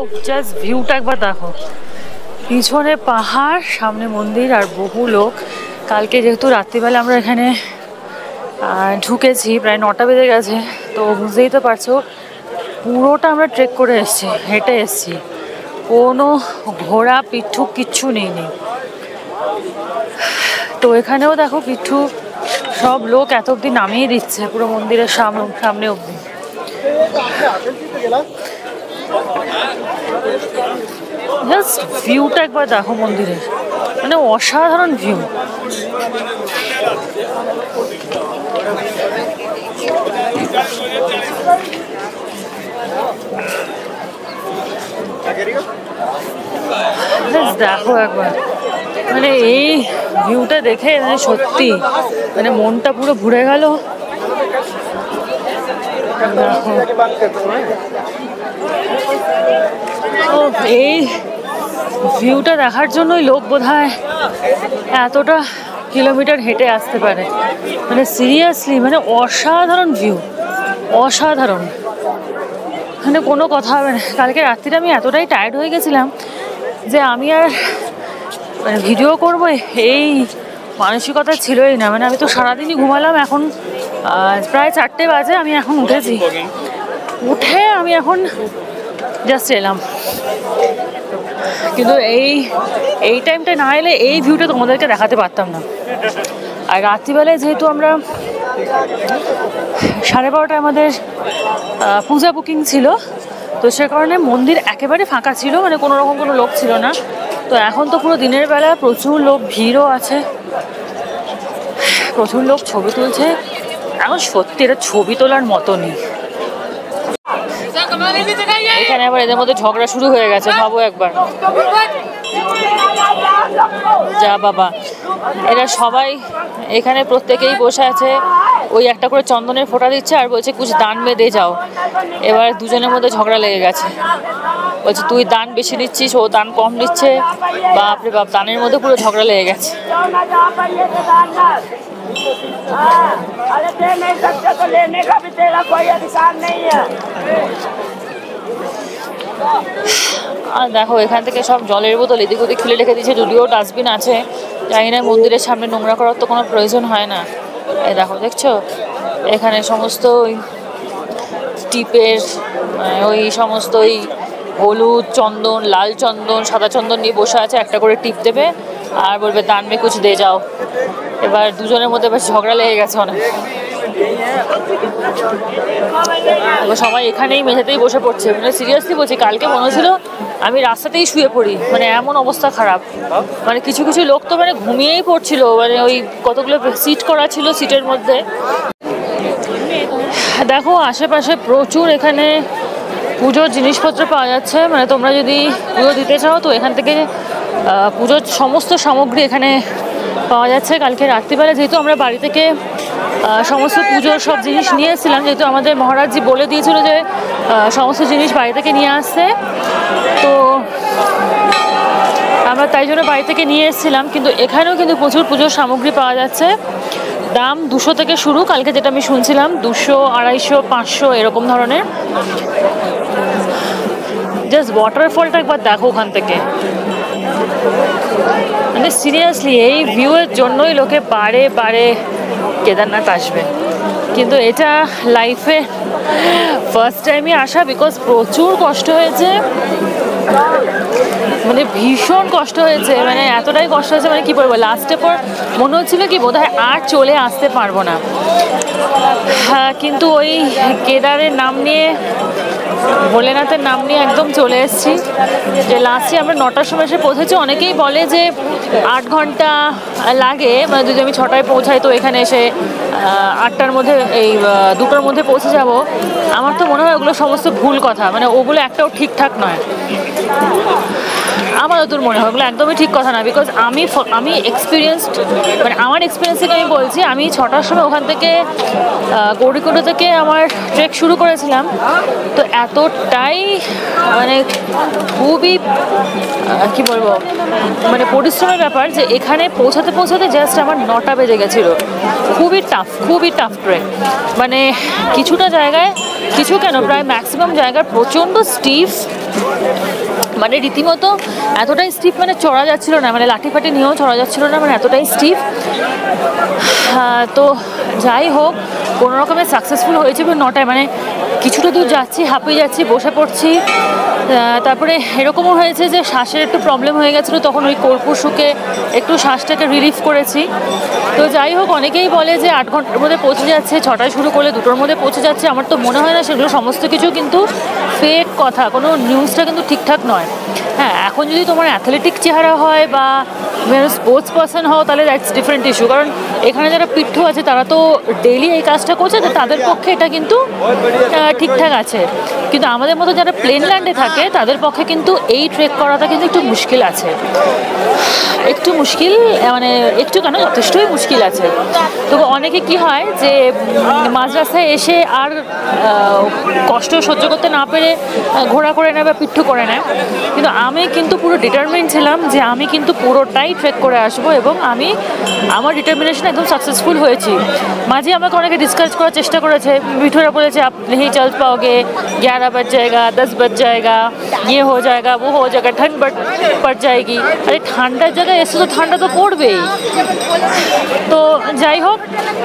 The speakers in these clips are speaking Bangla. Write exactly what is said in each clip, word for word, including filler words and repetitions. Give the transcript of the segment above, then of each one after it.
জাস্ট ভিউটা একবার দেখো, পিছনে পাহাড়, সামনে মন্দির আর বহু লোক। কালকে যেহেতু রাত্রিবেলা আমরা এখানে ঢুকেছি, প্রায় নটা বেজে গেছে, তো বুঝতেই তো পারছো পুরোটা আমরা ট্রেক করে এসেছি, হেঁটে এসেছি, কোনো ঘোড়া পিঠু কিচ্ছু নেই নেই। তো এখানেও দেখো পিঠু সব লোক এত অব্দি নামিয়ে দিচ্ছে পুরো মন্দিরের সামনে সামনে অব্দি। জাস্ট ভিউটা একবার দেখো মন্দিরের, মানে অসাধারণ ভিউ। দেখো একবার, মানে এই ভিউটা দেখে মানে সত্যি মানে মনটা পুরো ঘুরে গেল। দেখো ও, এই ভিউটা দেখার জন্যই লোক বোধহয় এতটা কিলোমিটার হেঁটে আসতে পারে। মানে সিরিয়াসলি মানে অসাধারণ ভিউ, অসাধারণ, মানে কোনো কথা হবে না। কালকে রাত্রিটা আমি এতটাই টায়ার্ড হয়ে গেছিলাম যে আমি আর মানে ভিডিও করবো এই মানসিকতা ছিলই না। মানে আমি তো সারাদিনই ঘুমালাম, এখন প্রায় চারটে বাজে, আমি এখন উঠেছি, উঠে আমি এখন জাস্ট এলাম। কিন্তু এই এই টাইমটা না এলে এই ভিউটা তোমাদেরকে দেখাতে পারতাম না। আর রাত্রিবেলায় যেহেতু আমরা সাড়ে বারোটায় আমাদের পূজা বুকিং ছিল, তো সে কারণে মন্দির একেবারে ফাঁকা ছিল, মানে কোনো রকম কোনো লোক ছিল না। তো এখন তো পুরো দিনের বেলা প্রচুর লোক, ভিড়ও আছে, প্রচুর লোক ছবি তুলছে। এখন সত্যি এটা ছবি তোলার মতো নেই। এখানে আবার এদের মধ্যে ঝগড়া শুরু হয়ে গেছে, ভাবো একবার। যা বাবা, এরা সবাই এখানে প্রত্যেকেই বসে আছে, ওই একটা করে চন্দনের ফোঁটা দিচ্ছে আর বলছে কুছ দান মে দে যাও। এবার দুজনের মধ্যে ঝগড়া লেগে গেছে, বলছে তুই দান বেশি নিচ্ছিস, ও দান কম নিচ্ছে। বাপরে বাপ, দানের মধ্যে পুরো ঝগড়া লেগে গেছে। আর দেখো এখান থেকে সব জলের বোতল এদিক ওদিক খুলে রেখে দিয়েছে, যদিও ডাস্টবিন আছে। জানি না, মন্দিরের সামনে নোংরা করার তো কোনো প্রয়োজন হয় না। এই দেখো, দেখছো এখানে সমস্ত ওই টিপের ওই সমস্ত ওই হলুদ চন্দন, লাল চন্দন, সাদা চন্দন নিয়ে বসে আছে, একটা করে টিপ দেবে আর বলবে দান মে কুছ দে যাও। এবার দুজনের মধ্যে বেশ ঝগড়া লেগে গেছে অনেক। এবার সবাই এখানেই মেঝেতেই বসে পড়ছে। মানে সিরিয়াসলি বলছি, কালকে মনে হচ্ছিল আমি রাস্তাতেই শুয়ে পড়ি, মানে এমন অবস্থা খারাপ। মানে কিছু কিছু লোক তো মানে ঘুমিয়েই পড়ছিল, মানে ওই কতগুলো সিট করা ছিল, সিটের মধ্যে। দেখো আশেপাশে প্রচুর এখানে পুজোর জিনিসপত্র পাওয়া যাচ্ছে। মানে তোমরা যদি পুজো দিতে চাও তো এখান থেকে পুজোর সমস্ত সামগ্রী এখানে পাওয়া যাচ্ছে। কালকে রাত্রিবেলা যেহেতু আমরা বাড়ি থেকে সমস্ত পুজোর সব জিনিস নিয়ে এসেছিলাম, যেহেতু আমাদের মহারাজজি বলে দিয়েছিল যে সমস্ত জিনিস বাড়ি থেকে নিয়ে আসতে, তো আমরা তাই জন্য বাড়ি থেকে নিয়ে এসেছিলাম। কিন্তু এখানেও কিন্তু প্রচুর পুজোর সামগ্রী পাওয়া যাচ্ছে। দাম দুশো থেকে শুরু, কালকে যেটা আমি শুনছিলাম দুশো, আড়াইশো, পাঁচশো এরকম ধরনের। জাস্ট ওয়াটারফলটা একবার দেখো ওখান থেকে, মানে সিরিয়াসলি এই ভিউয়ের জন্যই লোকে বারে বারে কেদারনাথ আসবে। কিন্তু এটা লাইফে ফার্স্ট টাইমই আসা, বিকজ প্রচুর কষ্ট হয়েছে, মানে ভীষণ কষ্ট হয়েছে, মানে এতটাই কষ্ট হয়েছে মানে কি বলবো। লাস্টে পর মনে হচ্ছিল কি বোধহয় আর চলে আসতে পারবো না। হ্যাঁ, কিন্তু ওই কেদারের নাম নিয়ে, ভোলেনাথের নাম নিয়ে একদম চলে এসেছি। যে লাস্টে আমরা নটার সময় এসে পৌঁছেছি। অনেকেই বলে যে আট ঘন্টা লাগে, মানে যদি আমি ছটায় পৌঁছাই তো এখানে এসে আটটার মধ্যে, এই দুটোর মধ্যে পৌঁছে যাব। আমার তো মনে হয় ওগুলো সমস্ত ভুল কথা, মানে ওগুলো একটাও ঠিকঠাক নয়। আমার তোর মনে হয় ওগুলো একদমই ঠিক কথা না, বিকজ আমি আমি এক্সপিরিয়েন্সড, মানে আমার এক্সপিরিয়েন্স থেকে আমি বলছি। আমি ছটার সময় ওখান থেকে গৌরীকুণ্ড থেকে আমার ট্রেক শুরু করেছিলাম, তো এতটাই মানে খুবই কি বলবো, মানে পরিশ্রমের ব্যাপার যে এখানে পৌঁছাতে পৌঁছাতে জাস্ট আমার নটা বেজে গেছিলো। খুবই টাফ, খুবই টাফ ট্রেক। মানে কিছুটা জায়গায়, কিছু কেন প্রায় ম্যাক্সিমাম জায়গার প্রচণ্ড স্টিফ, মানে রীতিমতো এতটাই স্টিফ, মানে চড়া যাচ্ছিল না, মানে লাঠি ফাটি নিয়েও চড়া যাচ্ছিল না, মানে এতটাই স্টিফ। তো যাই হোক, কোনো রকমে সাকসেসফুল হয়েছে নটায়, মানে কিছুটা দূর যাচ্ছি, হাঁপিয়ে যাচ্ছি, বসে পড়ছি। তারপরে এরকমও হয়েছে যে শ্বাসের একটু প্রবলেম হয়ে গেছিলো, তখন ওই কর্পূর শুকে একটু শ্বাসটাকে রিলিফ করেছি। তো যাই হোক, অনেকেই বলে যে আট ঘন্টার মধ্যে পৌঁছে যাচ্ছে, ছটায় শুরু করলে দুটোর মধ্যে পৌঁছে যাচ্ছে। আমার তো মনে হয় না, সেগুলো সমস্ত কিছু কিন্তু ফেক কথা, কোনো নিউজটা কিন্তু ঠিকঠাক নয়। হ্যাঁ, এখন যদি তোমার অ্যাথলেটিক চেহারা হয় বা স্পোর্টস পার্সন হও, তাহলে দ্যাটস ডিফারেন্ট ইস্যু। কারণ এখানে যারা পিঠু আছে তারা তো ডেইলি এই কাজটা করছে, তো তাদের পক্ষে এটা কিন্তু ঠিকঠাক আছে। কিন্তু আমাদের মতো যারা প্লেন ল্যান্ডে থাকে তাদের পক্ষে কিন্তু এই ট্রেক করাটা কিন্তু একটু মুশকিল আছে, একটু মুশকিল, মানে একটু কেন, যথেষ্টই মুশকিল আছে। তবে অনেকে কি হয় যে মাঝ রাস্তায় এসে আর কষ্ট সহ্য করতে না পেরে ঘোড়া করে নেয় বা পিঠু করে নেয়, কিন্তু আমি কিন্তু পুরো ডিটারমিন্ড ছিলাম যে আমি কিন্তু পুরোটাই ট্রেক করে আসবো, এবং আমি আমার ডিটারমিনেশন একদম সাকসেসফুল হয়েছি। মাঝে আমাকে অনেকে ডিসকাস করার চেষ্টা করেছে, পিঠুরা বলেছে আপ नहीं चल पाओगे, ग्यारह बज जाएगा, दस बज जाएगा, ये हो जाएगा, वो हो जाएगा, ठंड पड़ जाएगी। अरे ঠান্ডার জায়গায় এসে তো ঠান্ডা তো পড়বেই। তো যাই হোক,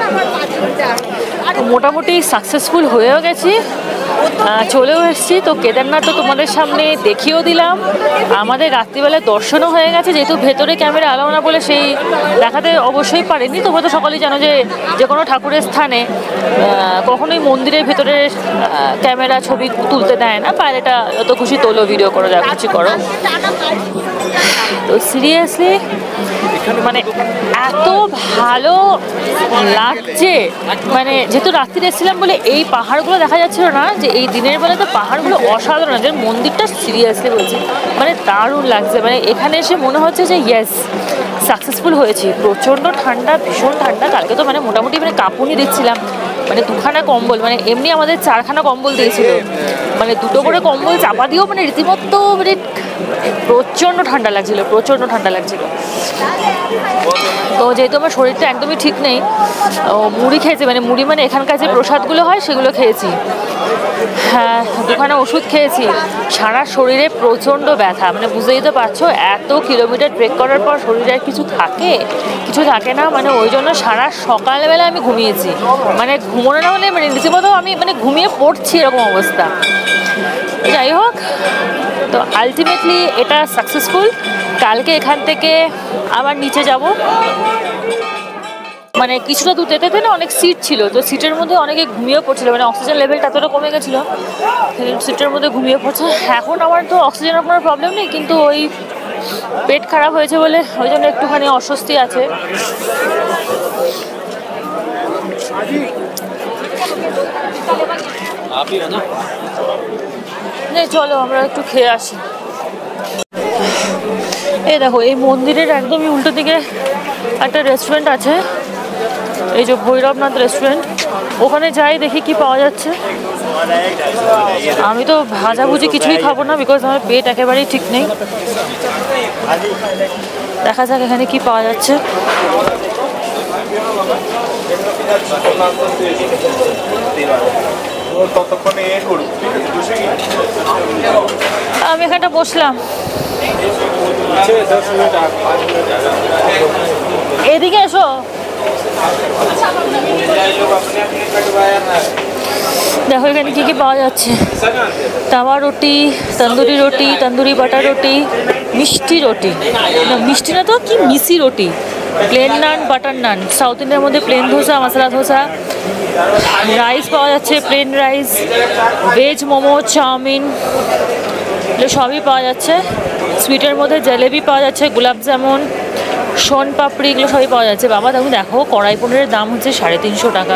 মোটামুটি সাকসেসফুল হয়েও গেছি, চলেও এসেছি। তো কেদারনাথ তো তোমাদের সামনে দেখিয়েও দিলাম, আমাদের রাত্রিবেলায় দর্শনও হয়ে গেছে। যেহেতু ভেতরে ক্যামেরা অ্যালাউ না বলে সেই দেখাতে অবশ্যই পারেনি। তোমরা তো সকলেই জানো যে যে কোনো ঠাকুরের স্থানে কখনোই মন্দিরের ভেতরে ক্যামেরা ছবি তুলতে দেয় না, বাইরেটা যত খুশি তোলো, ভিডিও করো, যা খুশি করো। তো সিরিয়াসলি মানে এত ভালো লাগছে, মানে যেহেতু রাত্রিরে এসেছিলাম বলে এই পাহাড়গুলো দেখা যাচ্ছিল না, যে এই দিনের বেলা তো পাহাড়গুলো অসাধারণ, যে মন্দিরটা সিরিয়াসলি বলছি মানে দারুণ লাগছে। মানে এখানে এসে মনে হচ্ছে যে ইয়েস, সাকসেসফুল হয়েছি। প্রচণ্ড ঠান্ডা, ভীষণ ঠান্ডা, কালকে তো মানে মোটামুটি মানে কাঁপুনি দিচ্ছিলাম, মানে দুখানা কম্বল, মানে এমনি আমাদের চারখানা কম্বল দিয়েছিল, মানে দুটো করে কম্বল চাপা দিয়েও মানে রীতিমতো মানে প্রচণ্ড ঠান্ডা লাগছিল, প্রচণ্ড ঠান্ডা লাগছিল। তো যেহেতু আমার শরীরটা একদমই ঠিক নেই, মুড়ি খেয়েছি, মানে মুড়ি মানে এখানকার যে প্রসাদগুলো হয় সেগুলো খেয়েছি, হ্যাঁ দুখানা ওষুধ খেয়েছি। সারা শরীরে প্রচণ্ড ব্যথা, মানে বুঝতেই তো পারছো, এত কিলোমিটার ট্রেক করার পর শরীরে আর কিছু থাকে, কিছু থাকে না। মানে ওই জন্য সারা সকালবেলা আমি ঘুমিয়েছি, মানে ঘুমোনো না হলে মানে রীতিমতো আমি মানে ঘুমিয়ে পড়ছি, এরকম অবস্থা। যাই হোক, তো আলটিমেটলি এটা সাকসেসফুল। কালকে এখান থেকে আবার নিচে যাব, মানে কিছুটা দূর যেতে না অনেক সিট ছিল, তো সিটের মধ্যে অনেকে ঘুমিয়েও পড়ছিল, মানে অক্সিজেন লেভেলটা এতটা কমে গেছিলো, সিটের মধ্যে ঘুমিয়ে পড়ছে। এখন আমার তো অক্সিজেনের কোনো প্রবলেম নেই, কিন্তু ওই পেট খারাপ হয়েছে বলে ওই জন্য একটুখানি অস্বস্তি আছে। চলো আমরা একটু খেয়ে আসি। এই দেখো, এই মন্দিরের একদমই উল্টো দিকে একটা রেস্টুরেন্ট আছে, এই যে ভৈরবনাথ রেস্টুরেন্ট, ওখানে যাই দেখি কি পাওয়া যাচ্ছে। আমি তো ভাজাভুজি কিছুই খাবো না, বিকজ আমার পেট একেবারেই ঠিক নেই। দেখা যাক এখানে কি পাওয়া যাচ্ছে। আমি এখানটা বসলাম, এদিকে এসো। দেখো এখানে কি কি পাওয়া যাচ্ছে, তাওয়া রুটি, তন্দুরি রুটি, তন্দুরি বাটার রুটি, মিষ্টি রুটি, মিষ্টি না তো কি missi roti, plain naan, butter naan, south ইন্ডিয়ার মধ্যে প্লেন ধোসা, মশলা ধোসা, রাইস পাওয়া যাচ্ছে, plain rice, veg momo, chowmein, এগুলো সবই পাওয়া যাচ্ছে। সুইটের মধ্যে জলেবি পাওয়া যাচ্ছে, গোলাপ জামুন, সোন পাপড়ি, এগুলো সবই পাওয়া যাচ্ছে। বাবা তুমি দেখো, কড়াই পনিরের দাম হচ্ছে সাড়ে তিনশো টাকা,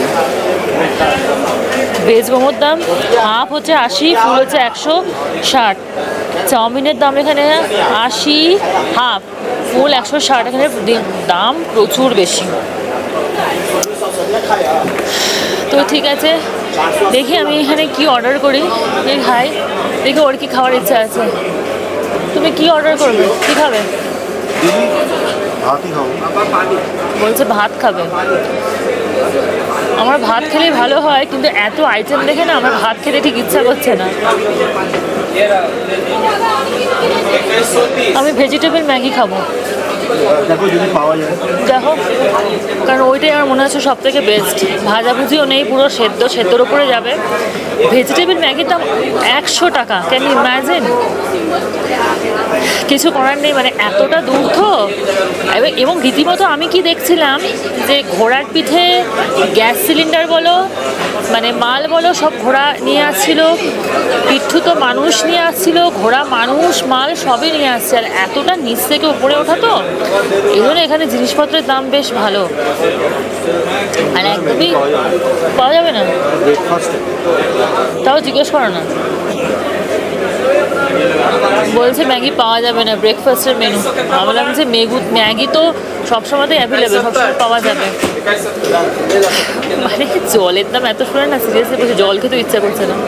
ভেজ মোমোর দাম হাফ হচ্ছে আশি, ফুল হচ্ছে একশো ষাট, চাউমিনের দাম এখানে আশি, হাফ ফুল একশো ষাট, এখানে দাম প্রচুর বেশি। তো ঠিক আছে, দেখি আমি এখানে কি অর্ডার করি, এই খাই, দেখি ওর কি খাওয়ার ইচ্ছা আছে। তুমি কি অর্ডার করবে, কি খাবে? ভাতই খাবো। বলছে ভাত খাবে। আমার ভাত খেলেই ভালো হয়, কিন্তু এত আইটেম দেখে না আমার ভাত খেতে ঠিক ইচ্ছা করছে না। আমি ভেজিটেবল ম্যাগি খাবো, দেখো যদি পাওয়া যায়। দেখো, কারণ ওইটাই আমার মনে হচ্ছে সব থেকে বেস্ট। ভাজাভুজিও নেই, পুরো সেদ্ধ সেদ্ধর উপরে যাবে। ভেজিটেবল ম্যাগির দাম একশো টাকা, ক্যান ইউ ইম্যাজিন? কিছু করার নেই, মানে এতটা দূর তো। এবং রীতিমতো আমি কি দেখছিলাম যে ঘোড়ার পিঠে গ্যাস সিলিন্ডার বলো, মানে মাল বলো, সব ঘোড়া নিয়ে আসছিল, পিঠু তো মানুষ নিয়ে আসছিল, ঘোড়া মানুষ মাল সবই নিয়ে আসছে। আর এতটা নিচ থেকে উপরে ওঠা তো, এই জন্য এখানে জিনিসপত্রের দাম বেশ ভালো। আর একদমই পাওয়া যাবে না, তাও জিজ্ঞেস করো না। বলছে ম্যাগি পাওয়া যাবে না, ব্রেকফাস্টের মেনু। আমি বললাম যে মেগু ম্যাগি তো সবসময়তেই অ্যাভেলেবেল, সবসময় পাওয়া যাবে। মানে জলের দাম এত শুনে না সিরিয়াসলি বলছে জল খেতে ইচ্ছা করছে না।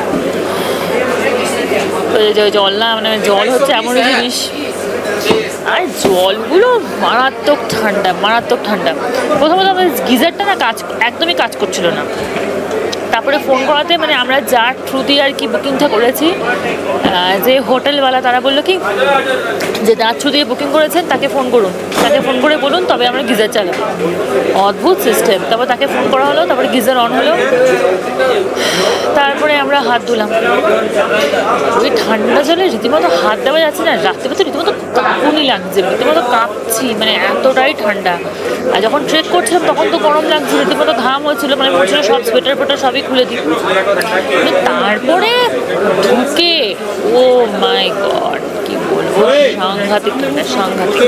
জল না, মানে জল হচ্ছে এমন জিনিস, আর জলগুলো মারাত্মক ঠান্ডা, মারাত্মক ঠান্ডা। প্রথমত আমাদের গিজারটা না কাজ একদমই কাজ করছিল না। তারপরে ফোন করাতে, মানে আমরা যার থ্রু দিয়ে আর কি বুকিংটা করেছি, যে হোটেলওয়ালা তারা বললো কি যে যার থ্রু দিয়ে বুকিং করেছেন তাকে ফোন করুন, তাকে ফোন করে বলুন তবে আমরা গিজার চালাবো। অদ্ভুত সিস্টেম। তারপর তাকে ফোন করা হলো, তারপরে গিজার অন হলো, তারপরে আমরা হাত ধুলাম। ওই ঠান্ডা জলে রীতিমতো হাত দেওয়া যাচ্ছে না, রাত্রিবেলা তো রীতিমতো কাঁপুনি লাগছে, রীতিমতো কাঁপছি, মানে এতটাই ঠান্ডা। আর যখন ট্রেক করছিলাম তখন তো গরম লাগছে, রীতিমতো ঘাম হচ্ছিলো, মানে মনে হচ্ছিলো সব সোয়েটার ফোটার সবই খুলে দিই। তারপরে ঢুকে ও মাই গড, কি বলবো, সাংঘাতিক ঠান্ডা, সাংঘাতিক।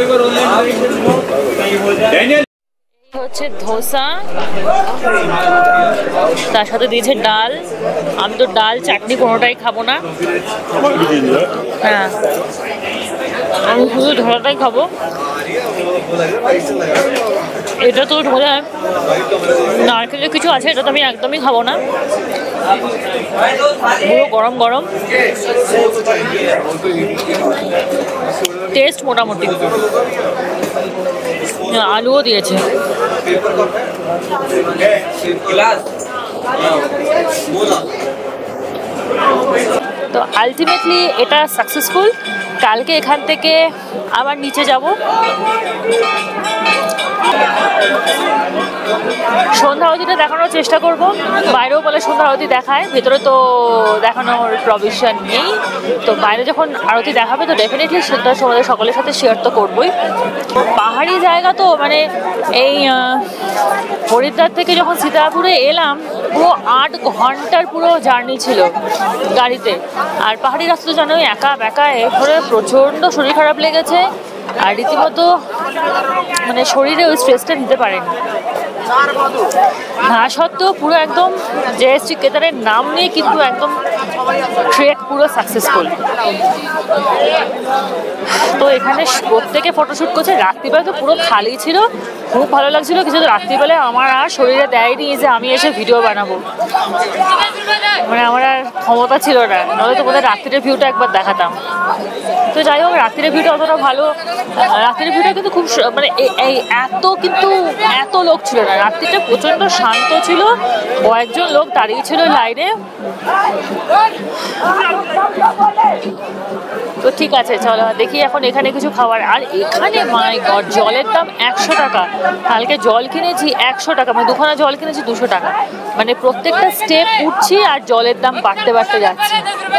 হচ্ছে ধোসা, তার সাথে দিয়েছে ডাল। আমি তো ডাল চাটনি কোনোটাই খাবো না, হ্যাঁ আমি শুধু ধোসাটাই খাবো। এটা তো বোঝা নারকেলের কিছু আছে, এটা তো আমি একদমই খাবো না। পুরো গরম গরম, টেস্ট মোটামুটি। আলুও দিয়েছে। তো আলটিমেটলি এটা সাকসেসফুল। কালকে এখান থেকে আবার নিচে যাব। সন্ধ্যা আরতিটা দেখানোর চেষ্টা করব। বাইরেও বলে সন্ধ্যা আরতি দেখায়, ভেতরে তো দেখানোর প্রভিশন নেই। তো বাইরে যখন আরতি দেখাবে তো ডেফিনেটলি সেটা তোমাদের সকলের সাথে শেয়ার তো করবোই। পাহাড়ি জায়গা তো, মানে এই হরিদ্বার থেকে যখন সীতাপুরে এলাম পুরো আট ঘন্টার পুরো জার্নি ছিল গাড়িতে। আর পাহাড়ি রাস্তা তো জানোই একা বেকা, এ করে প্রচণ্ড শরীর খারাপ লেগেছে। আর রীতিমতো মানে শরীরে ওই স্ট্রেসটা নিতে পারেনি। তা সত্ত্বেও পুরো একদম জয়শ্রী কেদারের নাম নিয়ে কিন্তু একদম ট্রেক পুরো সাকসেসফুল। তো এখানে প্রত্যেকে ফটোশ্যুট করছে। রাত্রিবেলা তো পুরো খালি ছিল, খুব ভালো লাগছিল। কিছু তো রাত্রিবেলায় আমার আর শরীরে দেয়নি যে আমি এসে ভিডিও বানাবো, মানে আমার আর ক্ষমতা ছিল না, নাহলে তো বোধহয় রাত্রির ভিউটা একবার দেখাতাম। তো যাই হোক, রাত্রির ভিউটা অতটা ভালো, রাত্রির ভিউটা কিন্তু খুব মানে এই এত কিন্তু এত লোক ছিল না। রাত্রিটা প্রচণ্ড শান্ত ছিল, কয়েকজন লোক দাঁড়িয়ে ছিল লাইনে। তো ঠিক আছে, চলো দেখি এখন এখানে কিছু খাবার। আর এখানে মাই গড, জলের দাম একশো টাকা। কালকে জল কিনেছি একশো টাকা, মানে দুখানা জল কিনেছি দুশো টাকা। মানে প্রত্যেকটা স্টেপ উঠছি আর জলের দাম বাড়তে বাড়তে যাচ্ছে।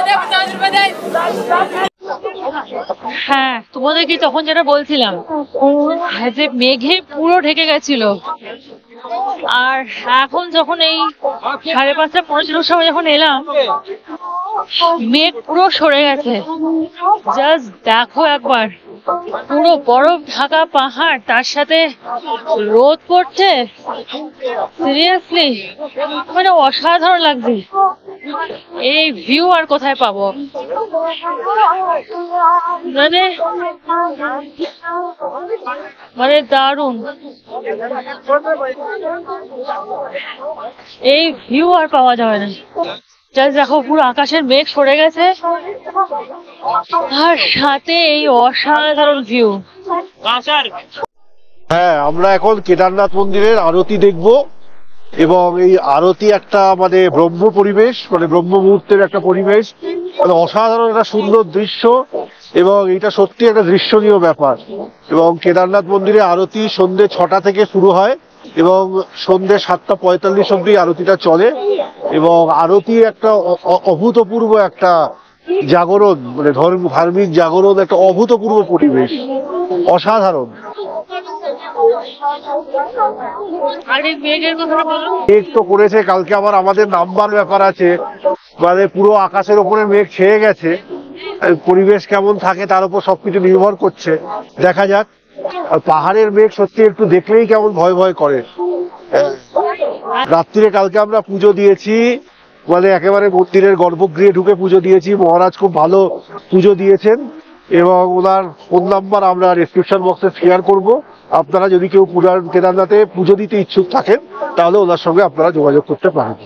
হ্যাঁ, তোমাদের কি তখন যেটা বলছিলাম যে মেঘে পুরো ঢেকে গেছিল, আর এখন যখন এই সাড়ে পাঁচটা পনেরোটার সময় যখন এলাম মেঘ পুরো সরে গেছে। জাস্ট দেখো একবার, পুরো বরফ ঢাকা পাহাড়, তার সাথে রোদ পড়ছে। সিরিয়াসলি মানে অসাধারণ লাগছে। এই ভিউ আর কোথায় পাবো, মানে মানে দারুণ। এই ভিউ আর পাওয়া যাবে না। জাস্ট দেখো, পুরো আকাশের মেঘ সরে গেছে আর সাথে এই অসাধারণ ভিউ। হ্যাঁ, আমরা এখন কেদারনাথ মন্দিরের আরতি দেখবো। এবং এই আরতি একটা মানে ব্রহ্ম পরিবেশ, মানে ব্রহ্ম মুহূর্তের একটা পরিবেশ, মানে অসাধারণ একটা সুন্দর দৃশ্য। এবং এটা সত্যি একটা দৃশ্যনীয় ব্যাপার। এবং কেদারনাথ মন্দিরে আরতি সন্ধ্যে ছটা থেকে শুরু হয় এবং সন্ধ্যে সাতটা পঁয়তাল্লিশ অব্দি আরতিটা চলে। এবং আরতি একটা অভূতপূর্ব একটা জাগরণ, মানে ধর্ম ধার্মিক জাগরণ, একটা অভূতপূর্ব পরিবেশ, অসাধারণ। মেঘ তো করেছে, কালকে আবার আমাদের নামবার ব্যাপার আছে, মানে পুরো আকাশের ওপরে মেঘ ছেয়ে গেছে। পরিবেশ কেমন থাকে তার উপর সবকিছু নির্ভর করছে, দেখা যাক। আর পাহাড়ের মেঘ সত্যি একটু দেখলেই কেমন ভয় ভয় করে। রাত্রিরে কালকে আমরা পুজো দিয়েছি, মানে একেবারে মন্দিরের গর্ভগৃহে ঢুকে পুজো দিয়েছি। মহারাজ খুব ভালো পুজো দিয়েছেন এবং ওনার ফোন নাম্বার আমরা ডেসক্রিপশন বক্সে শেয়ার করব। আপনারা যদি কেউ পুরার কেদারনাথে পুজো দিতে ইচ্ছুক থাকেন তাহলে ওনার সঙ্গে আপনারা যোগাযোগ করতে পারেন।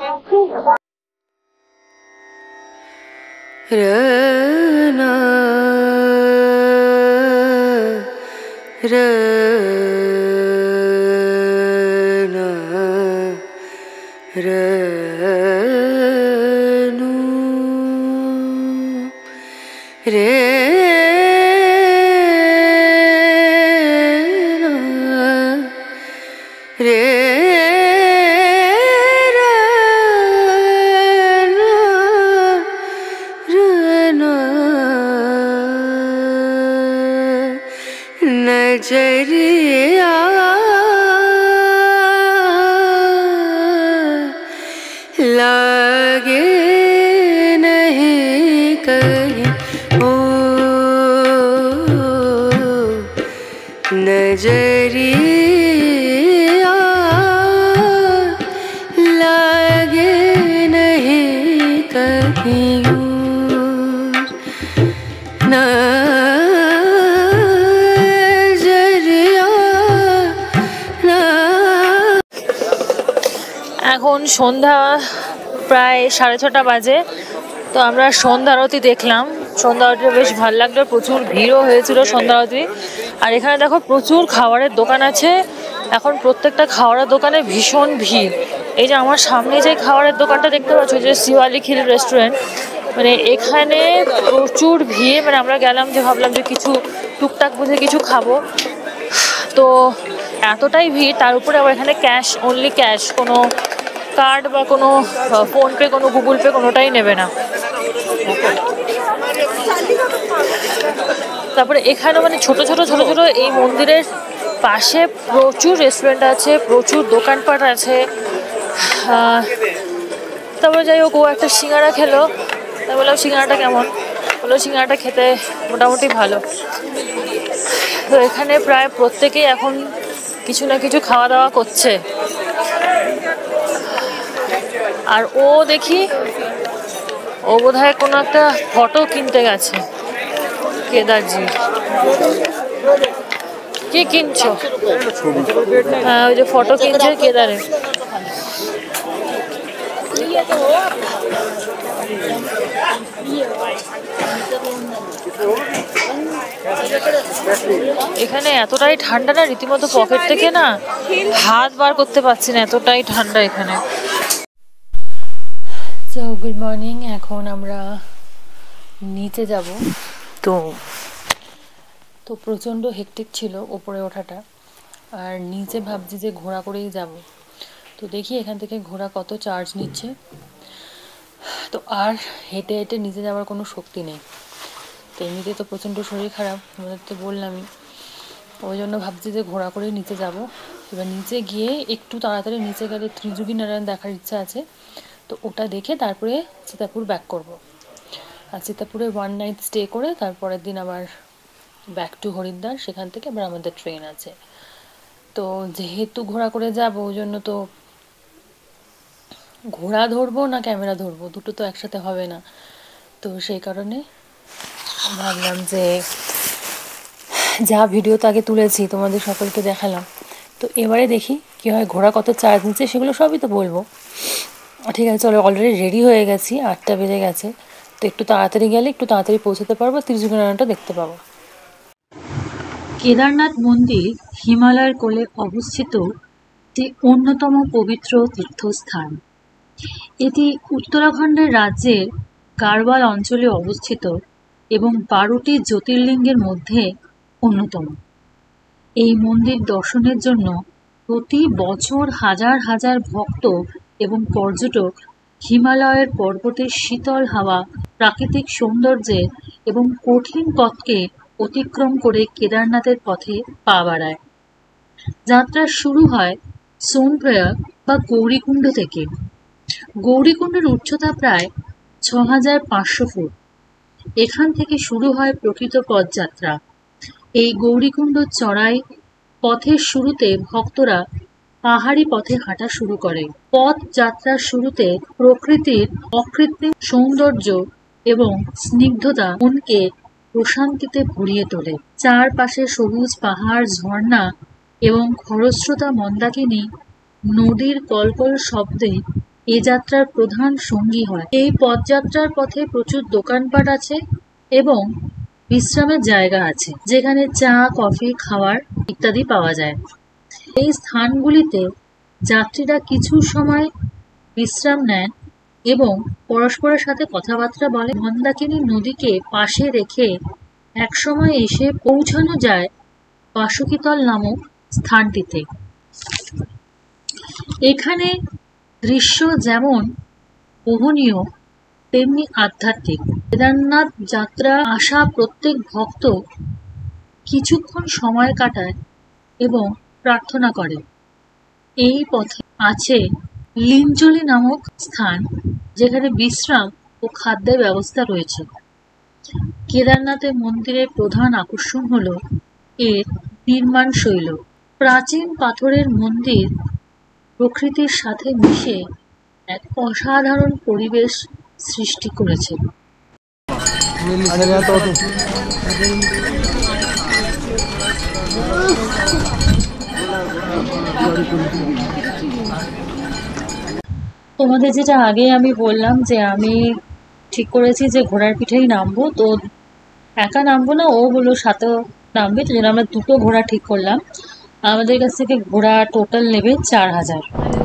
नजरिया लागे नहीं कहीं ओ नजरिया लागे नहीं कहीं ना এখন সন্ধ্যা প্রায় সাড়ে ছটা বাজে। তো আমরা সন্ধ্যা আরতি দেখলাম। সন্ধ্যা আরতিটা বেশ ভালো লাগলো, প্রচুর ভিড়ও হয়েছিল সন্ধ্যা আরতি। আর এখানে দেখো প্রচুর খাবারের দোকান আছে। এখন প্রত্যেকটা খাবারের দোকানে ভীষণ ভিড়। এই যে আমার সামনে যে খাবারের দোকানটা দেখতে পাচ্ছ, যে শিওয়ালি খিল রেস্টুরেন্ট, মানে এখানে প্রচুর ভিড়। মানে আমরা গেলাম যে ভাবলাম যে কিছু টুকটাক বুঝে কিছু খাবো, তো এতটাই ভিড়। তার উপরে আবার এখানে ক্যাশ অনলি ক্যাশ, কোনো কার্ড বা কোনো ফোনপে, কোনো গুগল পে কোনোটাই নেবে না। তারপরে এখানে মানে ছোট ছোট ছোট ছোট এই মন্দিরের পাশে প্রচুর রেস্টুরেন্ট আছে, প্রচুর দোকানপাট আছে। তারপরে যাই হোক, ও একটা সিঙ্গাড়া খেলো। তাই বললাম সিঙ্গাড়াটা কেমন, বললো সিঙ্গাড়াটা খেতে মোটামুটি ভালো। তো এখানে প্রায় প্রত্যেকেই এখন কিছু না কিছু খাওয়া দাওয়া করছে। আর ও দেখি ও বোধহয় কোনো একটা ফটো কিনতে গেছে কেদারজি। কি কিনছো? হ্যাঁ, ওই যে ফটো কিনছে কেদারে। এখানে এতটাই ঠান্ডা না, রীতিমতো পকেট থেকে না হাত বার করতে পারছি না, এতটাই ঠান্ডা এখানে। So good morning. এখন আমরা নিচে যাব। তো তো প্রচণ্ড হেকটিক ছিল ওপরে ওঠাটা, আর নিচে ভাবছি যে ঘোড়া করেই যাব। তো দেখি এখান থেকে ঘোড়া কত চার্জ নিচ্ছে। তো আর হেঁটে হেঁটে নিচে যাওয়ার কোনো শক্তি নেই। তো এমনিতে তো প্রচণ্ড শরীর খারাপ, আমাদের তো বললামই। ওই জন্য ভাবছি যে ঘোড়া করেই নিচে যাব। এবার নিচে গিয়ে একটু তাড়াতাড়ি নিচে গেলে ত্রিযোগী নারায়ণ দেখার ইচ্ছা আছে, তো ওটা দেখে তারপরে সীতাপুর ব্যাক করব। আর সীতাপুরে ওয়ান নাইট স্টে করে তারপরের দিন আবার ব্যাক টু হরিদ্বার। সেখান থেকে আবার আমাদের ট্রেন আছে। তো যেহেতু ঘোড়া করে যাব, ওই জন্য তো ঘোড়া ধরবো না ক্যামেরা ধরবো, দুটো তো একসাথে হবে না। তো সেই কারণে ভাবলাম যে যা ভিডিও তো আগে তুলেছি তোমাদের সকলকে দেখালাম, তো এবারে দেখি কী হয়, ঘোড়া কত চার্জ নিচ্ছে সেগুলো সবই তো বলবো। ঠিক আছে, চলো, অলরেডি রেডি হয়ে গেছি, আটটা বেজে গেছে। তো একটু তাড়াতাড়ি গেলে একটু তাড়াতাড়ি পৌঁছতে পারবো, ত্রিযোগী নারায়ণটা দেখতে পাবো। কেদারনাথ মন্দির হিমালয়ের কোলে অবস্থিত একটি অন্যতম পবিত্র তীর্থস্থান। এটি উত্তরাখণ্ডের রাজ্যের গাড়ওয়াল অঞ্চলে অবস্থিত এবং বারোটি জ্যোতির্লিঙ্গের মধ্যে অন্যতম। এই মন্দির দর্শনের জন্য প্রতি বছর হাজার হাজার ভক্ত এবং পর্যটক হিমালয়ের পর্বতের শীতল হাওয়া, প্রাকৃতিক সৌন্দর্যে এবং কঠিন পথকে অতিক্রম করে কেদারনাথের পথে পা বাড়ায়। যাত্রা শুরু হয় সোনপ্রয়াগ বা গৌরীকুণ্ড থেকে। গৌরীকুণ্ডের উচ্চতা প্রায় ছ হাজার পাঁচশো ফুট। এখান থেকে শুরু হয় প্রকৃত পদযাত্রা। এই গৌরীকুণ্ড চড়াই পথের শুরুতে ভক্তরা পাহাড়ি পথে হাঁটা শুরু করে। পথ যাত্রার শুরুতে প্রকৃতির অকৃত্রিম সৌন্দর্য এবং স্নিগ্ধতা মনকে প্রশান্তিতে ভরিয়ে তোলে। চারপাশে সবুজ পাহাড়, ঝর্ণা এবং খরস্রোতা মন্দাকিনী নদীর কলকল শব্দে এ যাত্রার প্রধান সঙ্গী হয়। এই পথযাত্রার পথে প্রচুর দোকানপাট আছে এবং বিশ্রামের জায়গা আছে, যেখানে চা, কফি, খাবার ইত্যাদি পাওয়া যায়। এই স্থানগুলিতে যাত্রীরা কিছু সময় বিশ্রাম নেন এবং পরস্পরের সাথে কথাবার্তা বলে। মন্দাকিনী নদীকে পাশে রেখে একসময় এসে পৌঁছানো যায় বাসুকিতল নামক স্থানটিতে। এখানে দৃশ্য যেমন মোহনীয় তেমনি আধ্যাত্মিক। কেদারনাথ যাত্রা আসা প্রত্যেক ভক্ত কিছুক্ষণ সময় কাটায় এবং প্রার্থনা করে। এই পথে আছে লিঞ্জলি নামক স্থান, যেখানে বিশ্রাম ও খাদ্যের ব্যবস্থা রয়েছে। কেদারনাথের মন্দিরের প্রধান আকর্ষণ হল এর নির্মাণ শৈলী। প্রাচীন পাথরের মন্দির প্রকৃতির সাথে মিশে এক অসাধারণ পরিবেশ সৃষ্টি করেছে। তোমাদের যেটা আগে আমি বললাম যে আমি ঠিক করেছি যে ঘোড়ার পিঠেই নামবো, তো একা নামবো না, ও বললো সাথেও নামবে, তো যেন আমরা দুটো ঘোড়া ঠিক করলাম। আমাদের কাছ থেকে ঘোড়া টোটাল নেবে চার হাজার।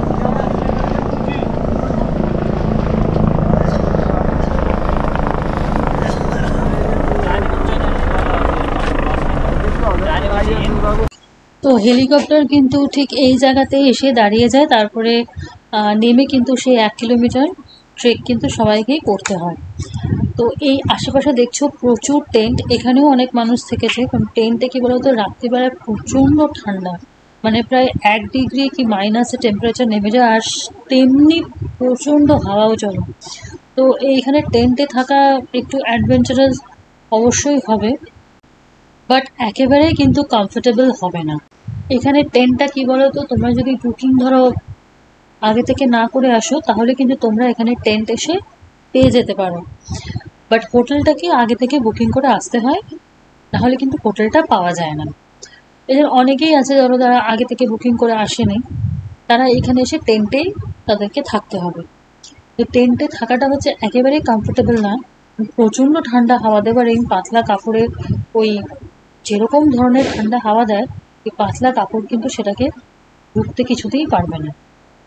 তো হেলিকপ্টার কিন্তু ঠিক এই জায়গাতে এসে দাঁড়িয়ে যায়, তারপরে নেমে কিন্তু সেই এক কিলোমিটার ট্রেক কিন্তু সবাইকেই করতে হয়। তো এই আশেপাশে দেখছো প্রচুর টেন্ট, এখানেও অনেক মানুষ থেকেছে, কারণ টেন্টে কি বলতো রাত্রিবেলায় প্রচণ্ড ঠান্ডা, মানে প্রায় এক ডিগ্রি কি মাইনাসে টেম্পারেচার নেমে যায়, আর তেমনি প্রচণ্ড হাওয়াও চলে। তো এইখানে টেন্টে থাকা একটু অ্যাডভেঞ্চারাস অবশ্যই হবে, বাট একেবারেই কিন্তু কমফোর্টেবল হবে না। এখানে টেন্টটা কি বলতো, তোমরা যদি বুকিং ধরো আগে থেকে না করে আসো, তাহলে কিন্তু তোমরা এখানে টেন্ট এসে পেয়ে যেতে পারো, বাট হোটেলটাকে আগে থেকে বুকিং করে আসতে হয়, নাহলে কিন্তু হোটেলটা পাওয়া যায় না। এদের অনেকেই আছে ধরো যারা আগে থেকে বুকিং করে আসেনি, তারা এখানে এসে টেন্টেই তাদেরকে থাকতে হবে। তো টেন্টে থাকাটা হচ্ছে একেবারেই কমফোর্টেবল না, প্রচণ্ড ঠান্ডা হাওয়া দেবার, এই পাতলা কাপড়ে ওই যেরকম ধরনের ঠান্ডা হাওয়া দেয়, এই পাতলা কাপড় কিন্তু সেটাকে ঢুকতে কিছুতেই পারবে না।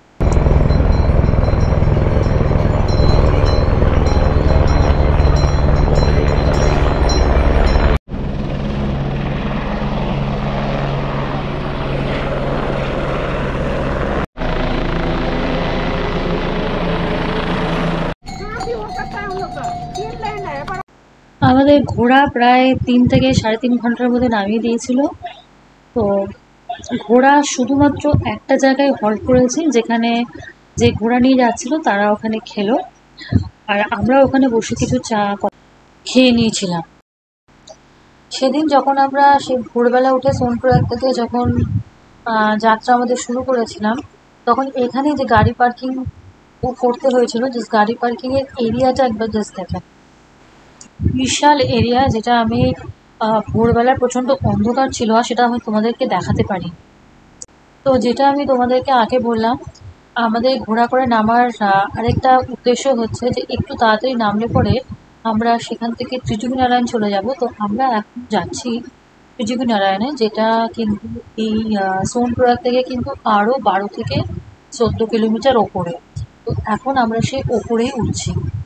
আমাদের ঘোড়া প্রায় তিন থেকে সাড়ে তিন ঘন্টার মধ্যে নামিয়ে দিয়েছিল। তো ঘোড়া শুধুমাত্র একটা জায়গায় হল্ট করেছে, যেখানে যে ঘোড়া নিয়ে যাচ্ছিল তারা ওখানে খেলো, আর আমরা ওখানে বসে কিছু চা খেয়ে নিয়েছিলাম। সেদিন যখন আমরা সেই ভোরবেলা উঠে সোনপ্রয়াগ থেকে যখন যাত্রা আমাদের শুরু করেছিলাম, তখন এখানে যে গাড়ি পার্কিং করতে হয়েছিল, যে গাড়ি পার্কিংয়ের এরিয়াটা একবার জাস্ট দেখেন, বিশাল এরিয়া, যেটা আমি ভোরবেলা প্রচণ্ড অন্ধকার ছিল আর সেটা আমি তোমাদেরকে দেখাতে পারি। তো যেটা আমি তোমাদেরকে আগে বললাম, আমাদের ঘোড়া করে নামার আরেকটা উদ্দেশ্য হচ্ছে যে একটু তাড়াতাড়ি নামলে পরে আমরা সেখান থেকে ত্রিচুকি নারায়ণ চলে যাব। তো আমরা এখন যাচ্ছি ত্রিজুগি নারায়ণে, যেটা কিন্তু এই সোনপুরা থেকে কিন্তু আরো বারো থেকে চোদ্দ কিলোমিটার ওপরে। তো এখন আমরা সেই ওপরেই উঠছি।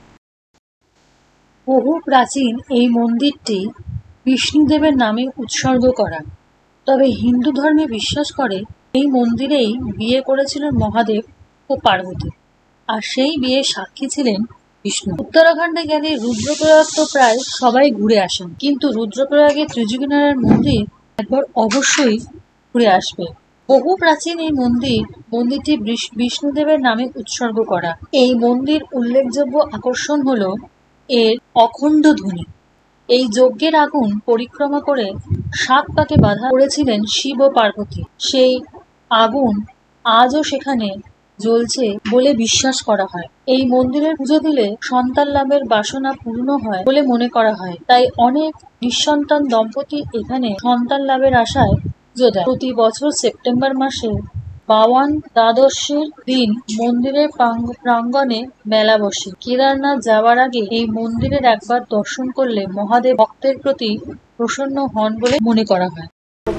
বহু প্রাচীন এই মন্দিরটি বিষ্ণুদেবের নামে উৎসর্গ করা। তবে হিন্দু ধর্মে বিশ্বাস করে এই মন্দিরেই বিয়ে করেছিলেন মহাদেব ও পার্বতী, আর সেই বিয়ের সাক্ষী ছিলেন বিষ্ণু। উত্তরাখণ্ডে গেলে রুদ্রপ্রয়াগ তো প্রায় সবাই ঘুরে আসেন, কিন্তু রুদ্রপ্রয়াগে ত্রিজুগি নারায়ণ মন্দির একবার অবশ্যই ঘুরে আসবে। বহু প্রাচীন এই মন্দির মন্দিরটি বিষ্ণুদেবের নামে উৎসর্গ করা। এই মন্দির উল্লেখযোগ্য আকর্ষণ হলো এর অখণ্ড ধ্বনি। এই যজ্ঞের আগুন পরিক্রমা করে সাত পাকে বাধা করেছিলেন শিব ও পার্বতী। সেই আগুন আজও সেখানে জ্বলছে বলে বিশ্বাস করা হয়। এই মন্দিরের পুজো দিলে সন্তান লাভের বাসনা পূর্ণ হয় বলে মনে করা হয়। তাই অনেক নিঃসন্তান দম্পতি এখানে সন্তান লাভের আশায় পুজো দেয়। প্রতি বছর সেপ্টেম্বর মাসে বাওয়ান দ্বাদশীর দিন মন্দিরের প্রাঙ্গণে মেলা বসে। কেদারনাথ যাওয়ার আগে এই মন্দিরের একবার দর্শন করলে মহাদেব ভক্তের প্রতি প্রসন্ন হন বলে মনে করা হয়।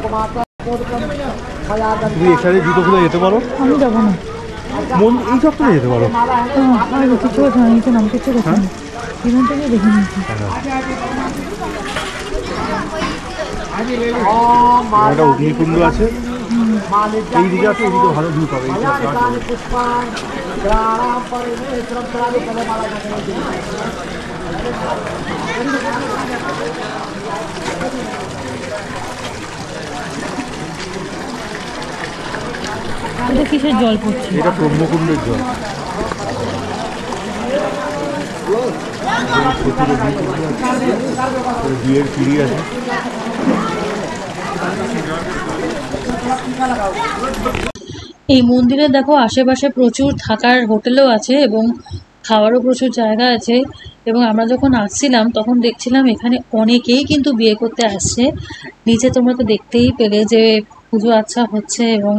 তুমি এখানে জুতো খুলে যেতে পারো? আমি যাবো না, মন এই চত্বরে যেতে পারো। কিছু কথা নিচে নাম কিছু কথা এখান থেকে দেখে নিচ্ছি। একটা অগ্নিকুণ্ড আছে, এই দিকে আছে, এদিকে ভালো ভিউ পাবে। এটা কিসের জল পড়ছে? এটা ব্রহ্মকুণ্ডের জল। বিয়ের পিড়ি আছে। এই মন্দিরে দেখো আশেপাশে প্রচুর থাকার হোটেলও আছে এবং খাওয়ারও প্রচুর জায়গা আছে। এবং আমরা যখন আসছিলাম তখন দেখছিলাম এখানে অনেকেই কিন্তু বিয়ে করতে আসছে। নিচে তোমরা তো দেখতেই পেলে যে পুজো আচ্ছা হচ্ছে এবং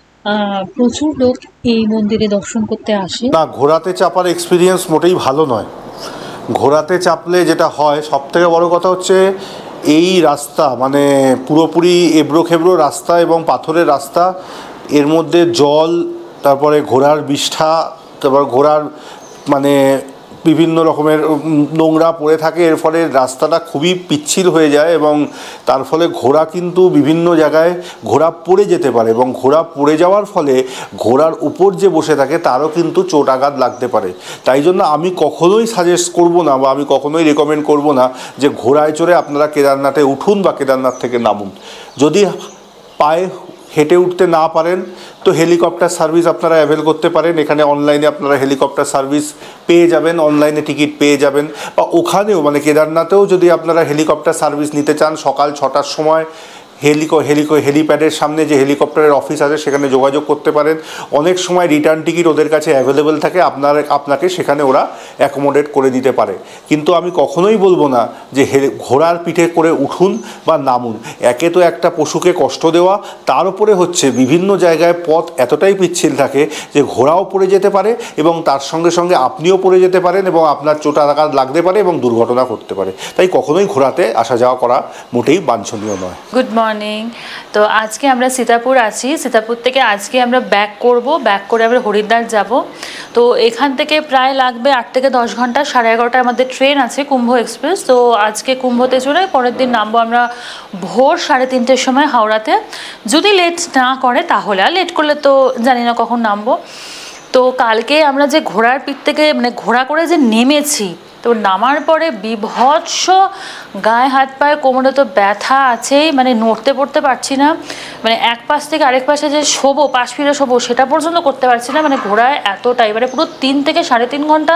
প্রচুর লোক এই মন্দিরে দর্শন করতে আসে। না, ঘোড়াতে চাপার এক্সপিরিয়েন্স মোটেই ভালো নয়। ঘোড়াতে চাপলে যেটা হয়, সব থেকে বড় কথা হচ্ছে এই রাস্তা মানে পুরোপুরি এবড়ো খেবড়ো রাস্তা এবং পাথরের রাস্তা, এর মধ্যে জল, তারপরে ঘোড়ার বিষ্ঠা, তারপর ঘোড়ার মানে বিভিন্ন রকমের নোংরা পড়ে থাকে। এর ফলে রাস্তাটা খুবই পিচ্ছিল হয়ে যায় এবং তার ফলে ঘোড়া কিন্তু বিভিন্ন জায়গায় ঘোড়া পড়ে যেতে পারে এবং ঘোড়া পড়ে যাওয়ার ফলে ঘোড়ার উপর যে বসে থাকে তারও কিন্তু চোট আঘাত লাগতে পারে। তাই জন্য আমি কখনোই সাজেস্ট করব না বা আমি কখনোই রেকমেন্ড করব না যে ঘোড়ায় চড়ে আপনারা কেদারনাথে উঠুন বা কেদারনাথ থেকে নামুন। যদি পায়ে হেঁটে উঠতে না পারেন তো হেলিকপ্টার সার্ভিস আপনারা অ্যাভেল করতে পারেন। এখানে অনলাইনে আপনারা হেলিকপ্টার সার্ভিস পেয়ে যাবেন, অনলাইনে টিকিট পেয়ে যাবেন। বা ওখানেও মানে কেদারনাথেও যদি আপনারা হেলিকপ্টার সার্ভিস নিতে চান, সকাল ছটার সময় হেলিকো হেলিকো হেলিপ্যাডের সামনে যে হেলিকপ্টারের অফিস আছে সেখানে যোগাযোগ করতে পারেন। অনেক সময় রিটার্ন টিকিট ওদের কাছে অ্যাভেলেবেল থাকে, আপনার আপনাকে সেখানে ওরা অ্যাকোমোডেট করে দিতে পারে। কিন্তু আমি কখনোই বলবো না যে ঘোড়ার পিঠে করে উঠুন বা নামুন। একে তো একটা পশুকে কষ্ট দেওয়া, তার উপরে হচ্ছে বিভিন্ন জায়গায় পথ এতটাই পিচ্ছিল থাকে যে ঘোড়াও পড়ে যেতে পারে এবং তার সঙ্গে সঙ্গে আপনিও পড়ে যেতে পারেন এবং আপনার চোট আঘাত লাগতে পারে এবং দুর্ঘটনা ঘটতে পারে। তাই কখনোই ঘোড়াতে আসা যাওয়া করা মোটেই বাঞ্ছনীয় নয়। Good morning. তো আজকে আমরা সীতাপুর আছি। সীতাপুর থেকে আজকে আমরা ব্যাক করব, ব্যাক করে আমরা হরিদ্বার যাব। তো এখান থেকে প্রায় লাগবে আট থেকে দশ ঘন্টা। সাড়ে এগারোটায় আমাদের ট্রেন আছে কুম্ভ এক্সপ্রেস। তো আজকে কুম্ভতে চড়ে পরের দিন নামবো আমরা ভোর সাড়ে তিনটের সময় হাওড়াতে। যদি লেট না করে তাহলে, আর লেট করলে তো জানি না কখন নামবো। তো কালকে আমরা যে ঘোড়ার পিঠ থেকে মানে ঘোড়া করে যে নেমেছি, তো নামার পরে বিভৎস গায়ে হাত পায়ে কোমরে তো ব্যথা আছেই, মানে নড়তে পড়তে পারছি না, মানে এক পাশ থেকে আরেক পাশে যে শোবো, পাশ ফিরে শোবো সেটা পর্যন্ত করতে পারছি না। মানে ঘোড়ায় এতটাই মানে পুরো তিন থেকে সাড়ে তিন ঘন্টা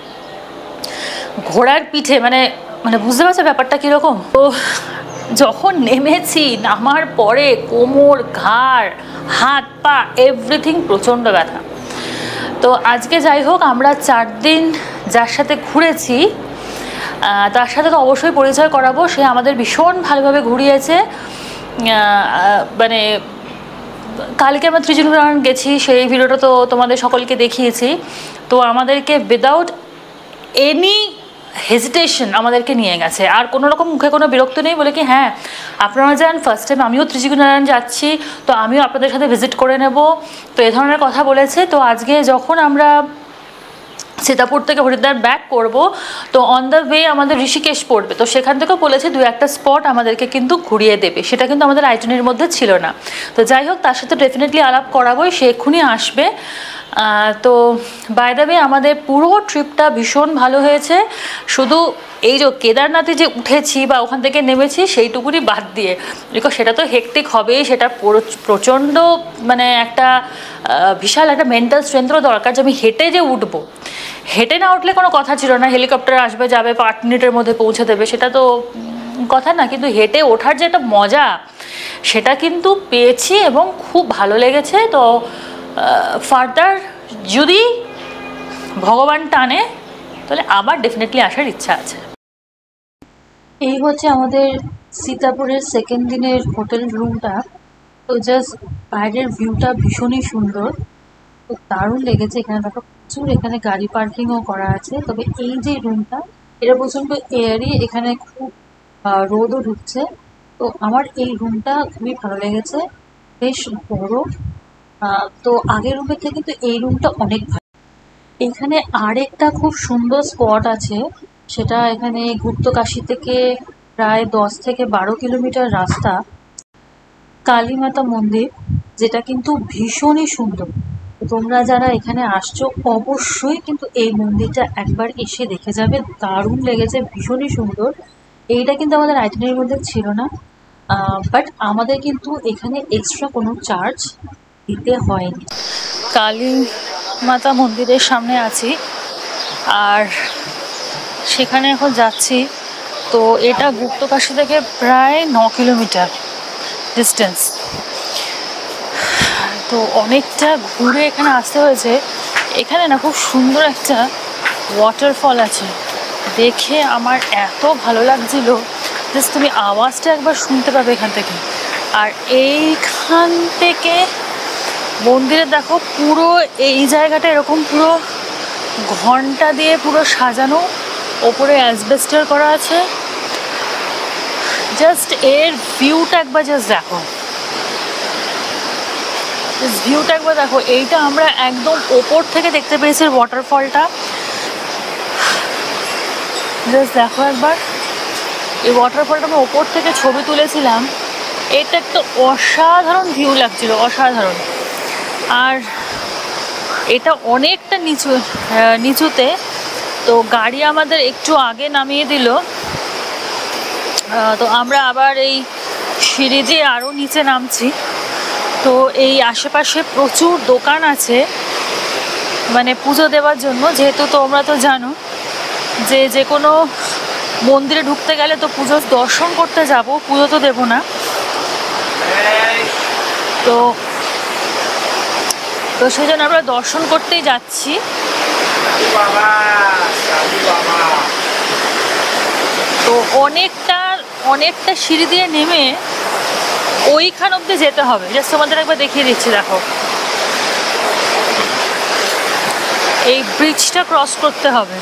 ঘোড়ার পিঠে, মানে মানে বুঝতে পারছো ব্যাপারটা কীরকম। তো যখন নেমেছি, নামার পরে কোমর, ঘাড়, হাত পা এভরিথিং প্রচণ্ড ব্যথা। তো আজকে যাই হোক, আমরা চার দিন যার সাথে ঘুরেছি তার সাথে তো অবশ্যই পরিচয় করাবো। সে আমাদের ভীষণ ভালোভাবে ঘুরিয়েছে। মানে কালকে আমরা ত্রিজুগি নারায়ণ গেছি, সেই ভিডিওটা তো তোমাদের সকলকে দেখিয়েছি। তো আমাদেরকে উইদাউট এনি হেজিটেশন আমাদেরকে নিয়ে গেছে। আর কোনো রকম মুখে কোনো বিরক্ত নেই, বলে কি হ্যাঁ আপনারা যান, ফার্স্ট টাইম আমিও ত্রিচিকুনারায়ণ যাচ্ছি, তো আমিও আপনাদের সাথে ভিজিট করে নেব, তো এ ধরনের কথা বলেছে। তো আজকে যখন আমরা সীতাপুর থেকে হরিদ্বার ব্যাক করব, তো অন দ্য ওয়ে আমাদের ঋষিকেশ পড়বে, তো সেখান থেকেও বলেছে দু একটা স্পট আমাদেরকে কিন্তু ঘুরিয়ে দেবে, সেটা কিন্তু আমাদের আইটিনারির মধ্যে ছিল না। তো যাই হোক, তার সাথে ডেফিনেটলি আলাপ করাবোই, সে এক্ষুনি আসবে। তো বাই দ্য ওয়ে আমাদের পুরো ট্রিপটা ভীষণ ভালো হয়েছে, শুধু এই যে কেদারনাথে যে উঠেছি বা ওখান থেকে নেমেছি সেইটুকুনি বাদ দিয়ে, বিকজ সেটা তো হেকটিক হবেই, সেটা প্রচণ্ড মানে একটা বিশাল একটা মেন্টাল স্ট্রেংথেরও দরকার যে আমি হেঁটে যে উঠবো। হেঁটে না উঠলে কোনো কথা ছিল না, হেলিকপ্টার আসবে যাবে পাঁচ মিনিটের মধ্যে পৌঁছে দেবে, সেটা তো কথা না, কিন্তু হেঁটে ওঠার যে একটা মজা সেটা কিন্তু পেয়েছি এবং খুব ভালো লেগেছে। তো ফার্দার যদি ভগবান টানে তাহলে আবার ডেফিনেটলি আসার ইচ্ছা আছে। এই হচ্ছে আমাদের সীতাপুরের সেকেন্ড দিনের হোটেল রুমটা। তো জাস্ট বাইরের ভিউটা ভীষণই সুন্দর, তো দারুণ লেগেছে। এখানে দেখো প্রচুর এখানে গাড়ি পার্কিংও করা আছে। তবে এই যে রুমটা এটা প্রচণ্ড এয়ারি, এখানে খুব রোদও ঢুকছে। তো আমার এই রুমটা খুবই ভালো লেগেছে, বেশ বড়। তো আগের রুমের থেকে কিন্তু এই রুমটা অনেক ভালো। এখানে আরেকটা খুব সুন্দর স্পট আছে, সেটা এখানে গুপ্তকাশী থেকে প্রায় দশ থেকে বারো কিলোমিটার রাস্তা, কালীমাতা মন্দির, যেটা কিন্তু ভীষণই সুন্দর। তোমরা যারা এখানে আসছো অবশ্যই কিন্তু এই মন্দিরটা একবার এসে দেখে যাবে, দারুণ লেগেছে, ভীষণই সুন্দর। এইটা কিন্তু আমাদের আইটিনারির মধ্যে ছিল না, বাট আমাদের কিন্তু এখানে এক্সট্রা কোনো চার্জ দিতে হয়নি। কালী মাতা মন্দিরের সামনে আছি আর সেখানে এখন যাচ্ছি। তো এটা গুপ্তকাশী থেকে প্রায় ন কিলোমিটার ডিস্টেন্স, তো অনেকটা ঘুরে এখানে আসতে হয়েছে। এখানে না খুব সুন্দর একটা ওয়াটারফল আছে, দেখে আমার এত ভালো লাগছিল, জাস্ট তুমি আওয়াজটা একবার শুনতে পাবে এখান থেকে। আর এইখান থেকে মন্দিরে দেখো পুরো এই জায়গাটা এরকম পুরো ঘন্টা দিয়ে পুরো সাজানো, ওপরে অ্যাসবেস্টার করা আছে। জাস্ট এর ভিউটা একবার জাস্ট দেখো, ভিউটা একবার দেখো। এইটা আমরা একদম ওপর থেকে দেখতে পেয়েছি ওয়াটারফলটা, জাস্ট দেখো একবার। এই ওয়াটারফলটা আমি ওপর থেকে ছবি তুলেছিলাম, এটা একটা অসাধারণ ভিউ লাগছিল, অসাধারণ। আর এটা অনেকটা নিচু নিচুতে, তো গাড়ি আমাদের একটু আগে নামিয়ে দিল, তো আমরা আবার এই সিঁড়ি দিয়ে আরও নিচে নামছি। তো এই আশেপাশে প্রচুর দোকান আছে মানে পুজো দেওয়ার জন্য, যেহেতু তোমরা তো জানো যে যে কোনো মন্দিরে ঢুকতে গেলে তো পুজো দর্শন করতে যাব, পুজো তো দেবো না। তো তো সেই জন্য আমরা দর্শন করতেই যাচ্ছি। তো অনেকটা অনেকটা সিঁড়ি দিয়ে নেমে ওইখান অব্দি যেতে হবে, জাস্ট তোমাদের একবার দেখিয়ে দিচ্ছি। দেখো এই ব্রিজটা ক্রস করতে হবে,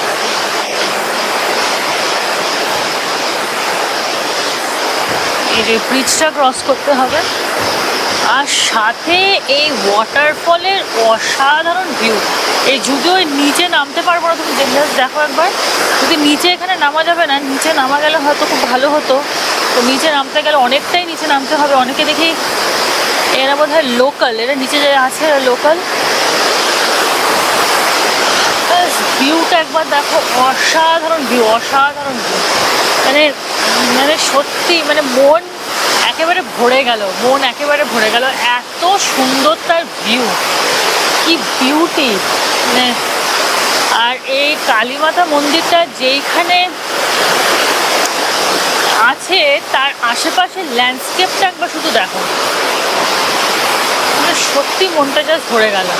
এই যে ব্রিজটা ক্রস করতে হবে। আর সাথে এই ওয়াটারফলের অসাধারণ ভিউ। এই যদিও নিচে নামতে পারবো না, তুমি জাস্ট দেখো একবার। যদি নিচে এখানে নামা যাবে না, নিচে নামা গেলে হয়তো খুব ভালো হতো। তো নিচে নামতে গেলে অনেকটাই নিচে নামতে হবে। অনেকে দেখি এরা বোধ হয় লোকাল, এরা নিচে যে আছে এরা লোকাল। ভিউটা একবার দেখো, অসাধারণ ভিউ, অসাধারণ ভিউ। মানে মানে সত্যি মানে মন একেবারে ভরে গেল, মন একেবারে ভরে গেল, এত সুন্দর তার ভিউ, কি বিউটি। মানে আর এই কালীমাতা মন্দিরটা যেইখানে আছে তার আশেপাশের ল্যান্ডস্কেপটা একবার শুধু দেখো, মানে সত্যি মনটা জাস্ট ভরে গেল।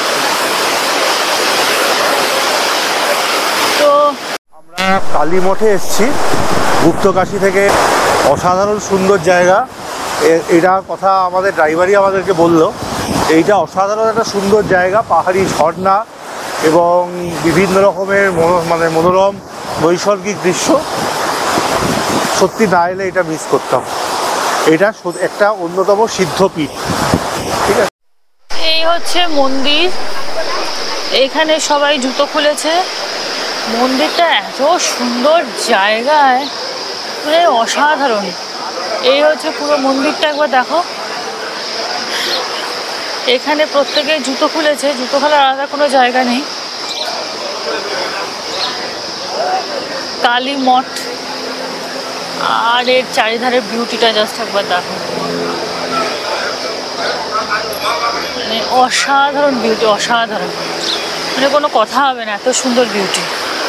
তো আমরা কালী মঠে এসেছি গুপ্তকাশী থেকে, অসাধারণ সুন্দর জায়গা। এটা কথা আমাদের ড্রাইভারই আমাদেরকে বলল, এইটা অসাধারণ একটা সুন্দর জায়গা, পাহাড়ি ঝর্ণা এবং বিভিন্ন রকমের মানে মনোরম নৈসর্গিক দৃশ্য, সত্যি না এলে এটা মিস করতাম। এটা সো- একটা অন্যতম সিদ্ধপীঠ। ঠিক আছে, এই হচ্ছে মন্দির, এখানে সবাই জুতো খুলেছে। মন্দিরটা এত সুন্দর জায়গায়, মানে অসাধারণ। এই হচ্ছে পুরো মন্দিরটা, একবার দেখো। এখানে প্রত্যেকে জুতো খুলেছে, জুতো খোলার আলাদা কোনো জায়গা নেই। কালী মঠ, আর এর চারিধারের বিউটিটা জাস্ট একবার দেখো, মানে অসাধারণ বিউটি, অসাধারণ, মানে কোনো কথা হবে না, এত সুন্দর বিউটি।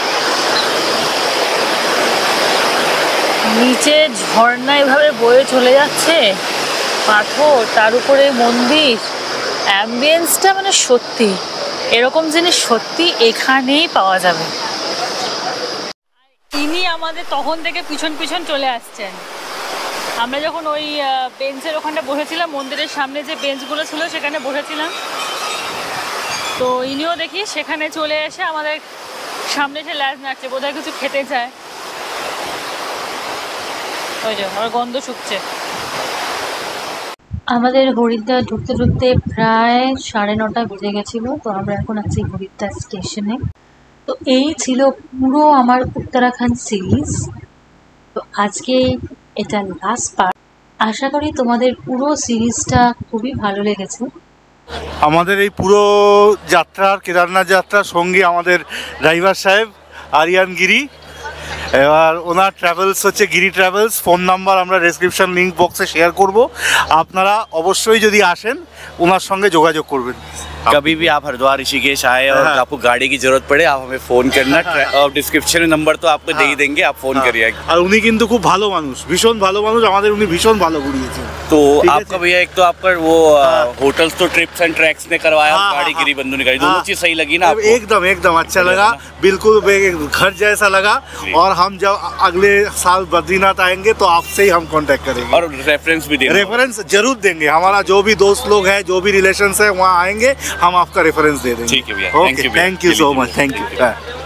নিচে ঝর্ণা এভাবে বয়ে চলে যাচ্ছে, পাথর, তার উপরে মন্দির, অ্যাম্বিয়েন্সটা মানে সত্যি এরকম জিনিস সত্যি এখানেই পাওয়া যাবে। ইনি আমাদের তখন থেকে পিছন পিছন চলে আসছেন। আমরা যখন ওই বেঞ্চের ওখানটা বসেছিলাম, মন্দিরের সামনে যে বেঞ্চগুলো ছিল সেখানে বসেছিলাম, তো ইনিও দেখি সেখানে চলে এসে আমাদের সামনে এসে ল্যাজ নাড়ছে, বোধহয় কিছু খেতে চায়। ওই যে আমার গন্ধ শুকছে। আমাদের হরিদ্বার ঢুকতে ঢুকতে প্রায় সাড়ে নটা বেজে গেছিলো। তো আমরা এখন আছি হরিদ্বার স্টেশনে। তো এই ছিল পুরো আমার উত্তরাখণ্ড সিরিজ। তো আজকে এটা লাস্ট পার্ট। আশা করি তোমাদের পুরো সিরিজটা খুবই ভালো লেগেছে। আমাদের এই পুরো যাত্রার, কেদারনাথ যাত্রার সঙ্গে আমাদের ড্রাইভার সাহেব আরিয়ান গিরি। এবার ওনার ট্রাভেলস হচ্ছে গিরি ট্রাভেলস। ফোন নাম্বার আমরা ডেসক্রিপশন লিঙ্ক বক্সে শেয়ার করব। আপনারা অবশ্যই যদি আসেন ওনার সঙ্গে যোগাযোগ করবেন। कभी भी आप हरिद्वार ऋषिकेश आए और हाँ। आपको गाड़ी की जरूरत पड़े, आप हमें फोन करना। और डिस्क्रिप्शन में नंबर तो आपको दे ही देंगे, आप फोन करिए। আর উনি কিন্তু খুব ভালো মানুষ, ভীষণ ভালো মানুষ, আমাদের উনি भीषण ভালো ঘুরিয়েছেন। तो ठीक है आपका जी। भैया एक तो आपका वो होटल्स तो ट्रिप्स एंड ट्रैक्स ने करवाया, हाँ, गाड़ी हाँ, गिरी बंधु ने करी, दोनों हाँ। चीज सही लगी ना आपको? एकदम एकदम अच्छा बढ़िया लगा, लगा। बिल्कुल बे- घर जैसा लगा। जी। और हम जब अगले साल बद्रीनाथ आएंगे तो आपसे ही हम कांटेक्ट करेंगे और रेफरेंस भी देंगे। रेफरेंस जरूर देंगे। हमारा जो भी दोस्त लोग हैं, जो भी रिलेशन है, वहाँ आएंगे, हम आपका रेफरेंस दे देंगे। ठीक है भैया, thank ओके, you भैया। थैंक यू सो चलिए, मच, चलिए। Thank you.